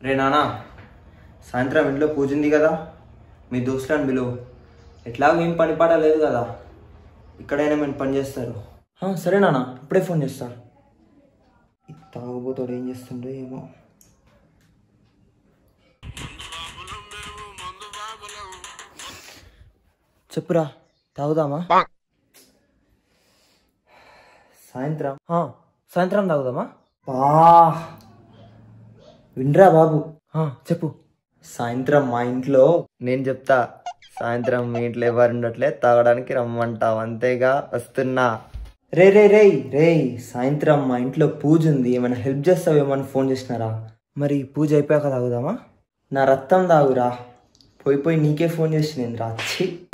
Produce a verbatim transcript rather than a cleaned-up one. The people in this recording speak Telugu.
రే నానా, సాయంత్రం ఇంట్లో పూజ ఉంది కదా, మీ దోస్తులను పిలువు. ఎట్లాగో ఏం పని పాట లేదు కదా, ఇక్కడైనా మేము పని చేస్తారు. సరే నాన్న, ఇప్పుడే ఫోన్ చేస్తా. తాగుబోతాడు, ఏం చేస్తుండో ఏమో. చెప్పురా, తాగుదామా? సాయంత్రం సాయంత్రం తాగుదామా? బా వినరా బాబు, చెప్పు. సాయంత్రం మా ఇంట్లో నేను చెప్తా. సాయంత్రం మీ ఇంట్లో ఎవరు ఉండట్లే, తాగడానికి రమ్మంటావు, అంతేగా, వస్తున్నా. రే రే రే రే సాయంత్రం మా ఇంట్లో పూజ ఉంది, ఏమైనా హెల్ప్ చేస్తావేమని ఫోన్ చేసినారా? మరి పూజ అయిపోయాక తాగుదామా? నా రక్తం తాగురా, పోయి పోయి నీకే ఫోన్ చేసి నేను రాచి.